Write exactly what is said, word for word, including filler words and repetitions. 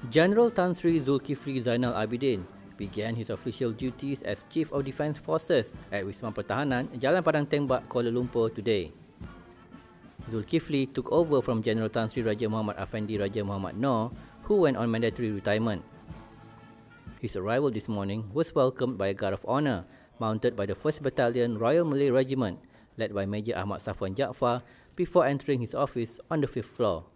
General Tan Sri Zulkifli Zainal Abidin began his official duties as Chief of Defence Forces at Wisma Pertahanan, Jalan Padang Tembak, Kuala Lumpur today. Zulkifli took over from General Tan Sri Raja Muhammad Afandi Raja Muhammad Noor, who went on mandatory retirement. His arrival this morning was welcomed by a guard of honour mounted by the first Battalion Royal Malay Regiment, led by Major Ahmad Safwan Jaafar, before entering his office on the fifth floor.